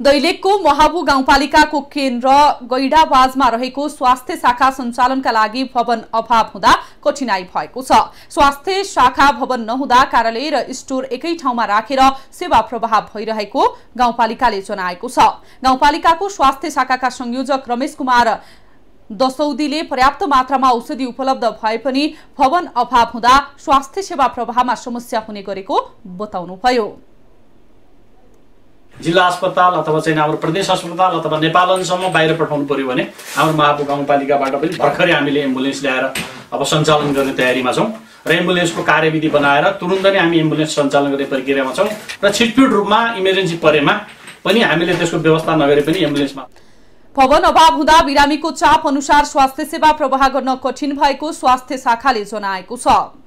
दैलेखको महाबु गाउँपालिकाको केन्द्र गैडाबाजमा रहेको स्वास्थ्य शाखा सञ्चालनका लागि भवन अभाव हुँदा कठिनाई भएको छ। स्वास्थ्य शाखा भवन नहुँदा कार्यालय र स्टोर एकै ठाउँमा राखेर सेवा प्रवाह भइरहेको गाउँपालिकाले जनाएको छ। गाउँपालिकाको स्वास्थ्य शाखाका संयोजक रमेश कुमार दसौदीले पर्याप्त मात्रामा औषधि उपलब्ध भए पनि भवन अभाव हुँदा स्वास्थ्य सेवा प्रवाहमा समस्या हुने गरेको बताउनुभयो। जिल्ला अस्पताल अथवा चाहिँ हाम्रो प्रदेश अस्पताल अथवा नेपालसम्म बाहिर पठाउनु पर्यो भने हाम्रो महाबु गाउँपालिकाबाट पनि भर्खरै हामीले एम्बुलेन्स ल्याएर अब सञ्चालन गर्ने तयारीमा छौँ र एम्बुलेन्सको कार्यविधि बनाएर तुरुन्त नै हामी एम्बुलेन्स सञ्चालन गर्ने प्रक्रियामा छौँ र छिटपिट रूपमा इमर्जेन्सी परेमा पनि हामीले त्यसको व्यवस्था नगरे पनि एम्बुलेन्समा। भवन अभाव हुँदा बिरामीको चाप अनुसार स्वास्थ्य सेवा प्रवाह गर्न कठिन भएको स्वास्थ्य शाखाले जनाएको छ।